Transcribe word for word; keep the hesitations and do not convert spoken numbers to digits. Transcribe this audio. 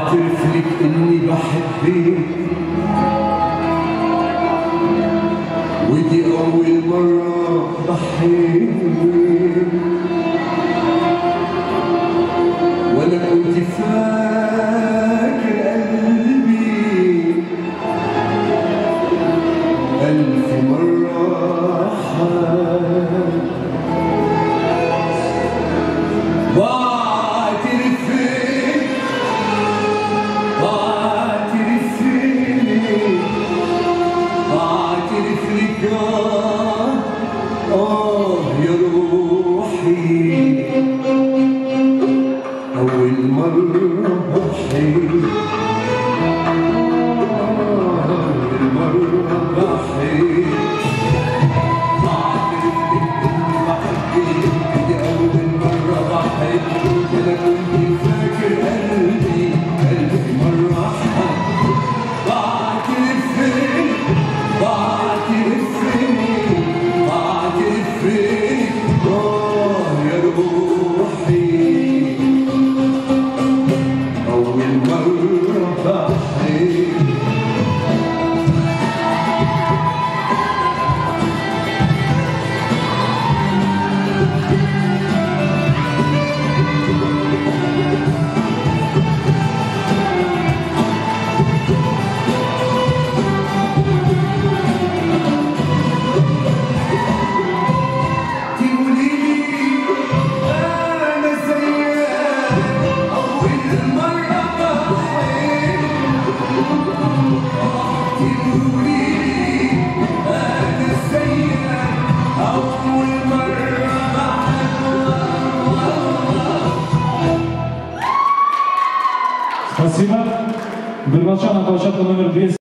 بعترف لك اني بحبك ودي اول مرة بحبك ولا كنت فاكر قلبي ألف مرة حال بعترف بعترف بعترف لك آه يا روحي أول مرة بحب أول مرة بحب بعترف لك إني بحبك دي أول مرة بحب أنا كنت فاكر قلبي قلبي مرة حب بعترف لك بعترف لك بعترف لك آه يا روحي أول مرة بحب Спасибо. Белмалчанов, площадка номер двести.